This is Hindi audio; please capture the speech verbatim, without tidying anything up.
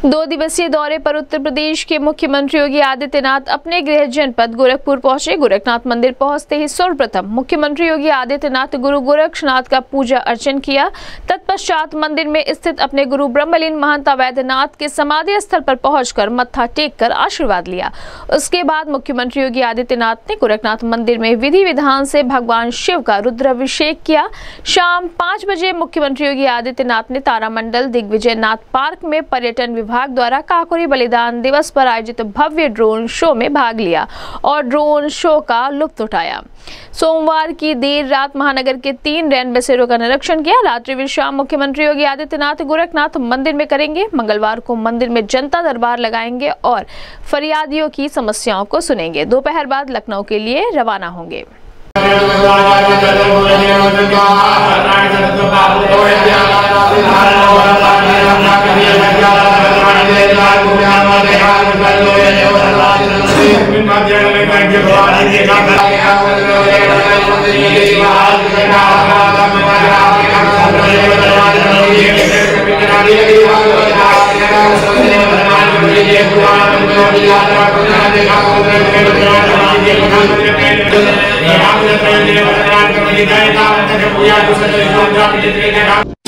दो दिवसीय दौरे पर उत्तर प्रदेश के मुख्यमंत्री योगी आदित्यनाथ अपने गृह जनपद गोरखपुर पहुंचे। गोरखनाथ मंदिर पहुंचते ही सर्वप्रथम मुख्यमंत्री योगी आदित्यनाथ गुरु गोरक्षनाथ का पूजा अर्चन किया। तत्पश्चात मंदिर में स्थित अपने गुरु ब्रह्मलीन महंत अवैधनाथ के समाधि स्थल पर पहुंचकर मत्था टेक कर आशीर्वाद लिया। उसके बाद मुख्यमंत्री योगी आदित्यनाथ ने गोरखनाथ मंदिर में विधि विधान से भगवान शिव का रुद्राभिषेक किया। शाम पाँच बजे मुख्यमंत्री योगी आदित्यनाथ ने तारामंडल दिग्विजयनाथ पार्क में पर्यटन विभाग द्वारा काकोरी बलिदान दिवस पर आयोजित भव्य ड्रोन शो में भाग लिया और ड्रोन शो का लुत्फ उठाया। सोमवार की देर रात महानगर के तीन रैन बसेरों का निरीक्षण किया। रात्रि विश्राम मुख्यमंत्री योगी आदित्यनाथ गोरखनाथ मंदिर में करेंगे। मंगलवार को मंदिर में जनता दरबार लगाएंगे और फरियादियों की समस्याओं को सुनेंगे। दोपहर बाद लखनऊ के लिए रवाना होंगे। पूजा